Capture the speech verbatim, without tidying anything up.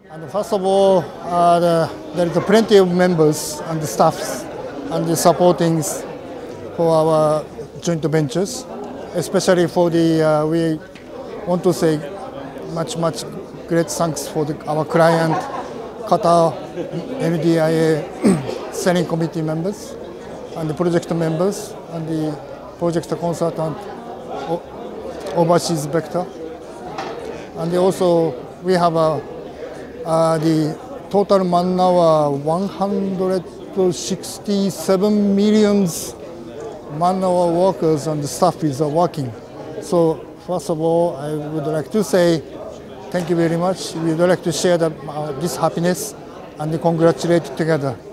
And first of all, uh, the, there is plenty of members and the staffs and the supportings for our joint ventures, especially for the, uh, we want to say much, much great thanks for the, our client, Qatar M D I A selling committee members, and the project members, and the project consultant, overseas vector. And also, we have a, uh, the total man hour one hundred sixty-seven million man hour workers and the staff is working. So first of all, I would like to say thank you very much. We would like to share the, uh, this happiness and congratulate together.